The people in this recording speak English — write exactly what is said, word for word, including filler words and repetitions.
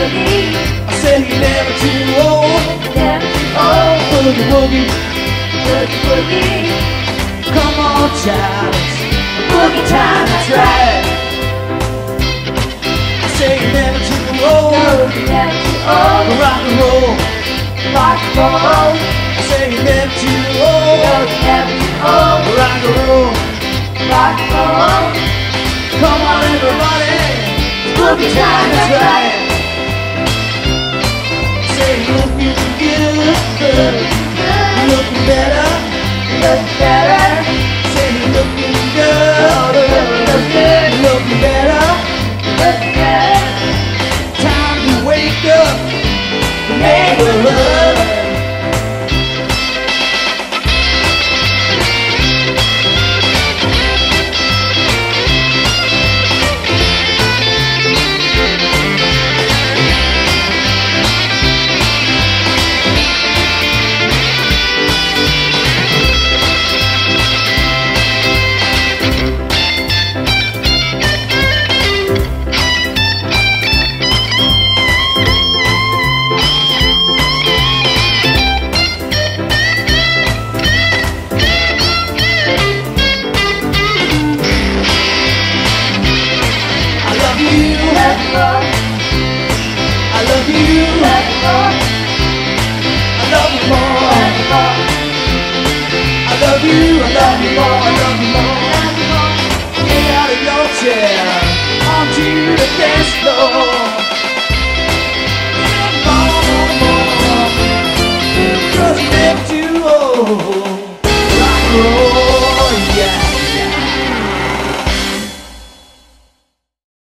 boogie. I said you're never too old. Never too old. Boogie woogie, Boogie woogie. come on child, it's Boogie time, that's right. I say you're never too old. No, you're never too old. Rock and roll. Rock and roll. I say you're never too No, old. you're never too old. Rock and roll. Rock and roll. Come on everybody, it's Boogie time, that's right. say you're looking good, Good, you're looking better. look better. Say you're looking good, Look good, you're looking better. look better. Time to wake up, neighborhood. I love you, Love you more. I love you more. Love you more. I love you, I love you more, I love you more. Love you more. Get out of your chair, onto the dance floor. More, more, more, 'cause you're never too old. Rock and roll, yeah.